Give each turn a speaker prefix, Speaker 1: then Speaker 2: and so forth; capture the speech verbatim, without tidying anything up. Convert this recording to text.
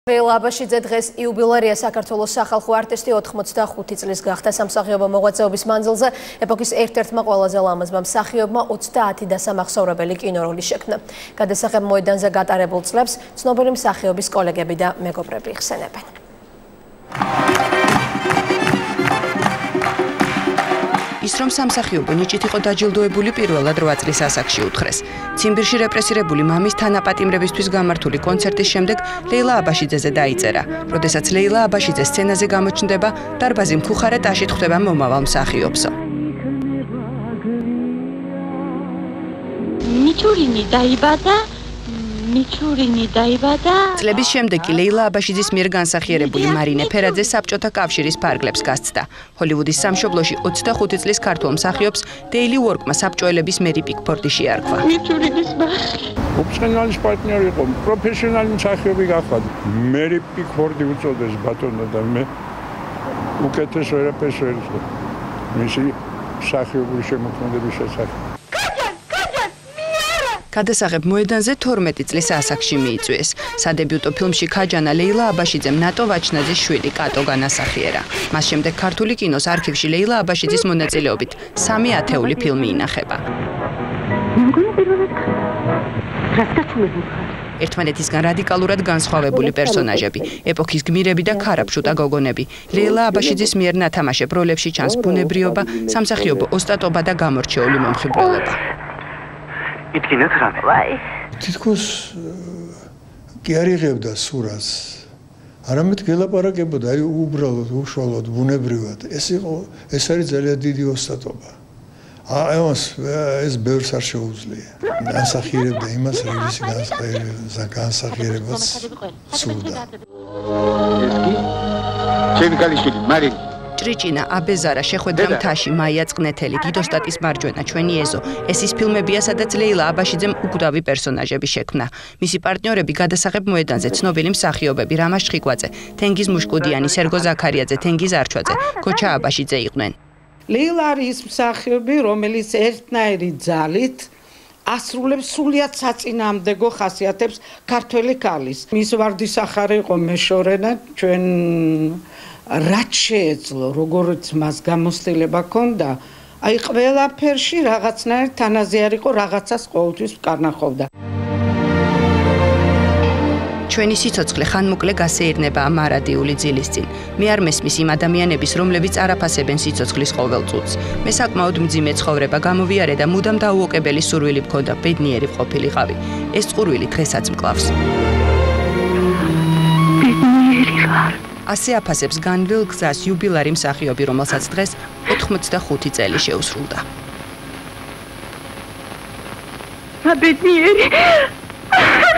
Speaker 1: ლეილა აბაშიძე დღეს იუბილარია საქართველოს სახალხო არტისტი ოცდახუთი წლის გახდა სამსახიობო მოღვაწეობის მანძილზე ეპოქის ერთ-ერთმა ყველაზე ლამაზმა მსახიობმა ოცდაათი დასამახსოვრებელი კინო-როლი შექმნა. გადასაღებ მოედანზე გატარებულ წლებს ცნობილი მსახიობის კოლეგები და მეგობრები იხსენებენ. ის რომ სამსახიობო ნიჭით იყო დაჯილდოებული პირველად რვა წლის ასაკში უთხრეს. ციმბირში რეპრესირებული მამის თანაპატიმრებისთვის გამართული კონცერტის შემდეგ ლეილა აბაშიძეზე დაიწერა. როდესაც ლეილა აბაშიძე სცენაზე გამოჩნდება, დარბაზი მხუხარე ტაშით ხვდება მომავალ მსახიობსო.
Speaker 2: მიჩურინი დაიბადა მიჩურინი დაიბადა.
Speaker 1: წლების შემდეგ კი ლეილა აბაშიძის მიერ განსახიერებული მარინე ფერაძე საბჭოთა კავშირის ფარგლებს გასცდა. ჰოლივუდის სამშობლოში ოცდახუთი წლის ქართველ მსახიობს დეილი უორკმა საბჭოელების მერი პიკფორდი შეარქვა.
Speaker 2: მიჩურინის ბაღი.
Speaker 3: ოფიციალური პარტნიორი იყო, პროფესიონალი მსახიობი გახდა. მერი პიკფორდი უწოდეს ბატონო და მე უკეთეს ვერაფერს ვერ ვცდები. მისი მსახიობური შემოქმედების შესახებ.
Speaker 1: გადასაღებ მოედანზე თორმეტი წლის ასაკში მიიწვიეს. სადებიუტო ფილმში ქაჯანა ლეილა აბაშიძემ ნატო ვაჩნაძის შვილი კატო განასახიერა. მას შემდეგ ქართული კინოს არქივში ლეილა აბაშიძის მონაწილეობით სამი ათეული ფილმი ინახება. ერთმანეთისგან რადიკალურად განსხვავებული პერსონაჟები, ეპოქის გმირები და ქარაფშუტა გოგონები. ლეილა აბაშიძის მიერ ნათამაშებ როლებში ჩანს ბუნებრიობა, სამსახიობო ოსტატობა და გამორჩეული მომხიბვლელობა.
Speaker 4: იტკინეთ რამე.
Speaker 5: თითქოს კი არ იღებდა სურათს. არამედ გელაპარაკებოდა, აი უბრალოდ, უშუალოდ, ბუნებრივად. ეს იყო, ეს არის ძალიან დიდი ოსტატობა. ამას ეს ბევრს არ შეუძლია. განსახიერებდა იმას, რისი განსახიერებაც სურდა.
Speaker 4: ეს კი ჩემი ქალიშვილი, მარინი.
Speaker 1: ჭრიჭინა, აბეზარა, შეხვედრა მთაში, მაია წყნეთელი, დიდოსტატის მარჯვენა, ჩვენი ეზო. ეს ის ფილმებია, სადაც ლეილა აბაშიძემ უკვდავი პერსონაჟები შექმნა. მისი პარტნიორები გადასაღებ მოედანზე ცნობილი მსახიობები რამაზ ჩხიკვაძე, თენგიზ მუშკუდიანი, სერგო ზაქარიაძე, თენგიზ არჩვაძე, ქოჩა აბაშიძე იყვნენ.
Speaker 6: ლეილა არის მსახიობი, რომელიც ერთნაირი ძალით ასრულებს სულიად საწინააღმდეგო ხასიათებს ქართველი ქალის. მის ვარდის სახარი იყო მეშორენა, ჩვენ რაც შეეძლო, როგორც მას გამოცდილება ჰქონდა, აი ყველაფერში რაღაცნაირ თანაზე არ იყო, რაღაცას ყოველთვის კარნახობდა.
Speaker 1: ჩვენი სიცოცხლე ხანმოკლე გასეირნება მარადიული ძილის წინ. მე არ მესმის იმ ადამიანების, რომლებიც არაფასებენ სიცოცხლის ყოველ წუთს. მე საკმაოდ მძიმე ცხოვრება გამოვიარე და მუდამ დაუოკებელი სურვილი მქონდა ბედნიერი ყოფილიყავი. ეს წყურვილი დღესაც მკლავს.
Speaker 2: ბედნიერი ვარ.
Speaker 1: ასე აფასებს განვლილ გზას იუბილარი მსახიობი, რომელსაც დღეს ოცდახუთი წელი შეუსრულდა.
Speaker 2: ბედნიერი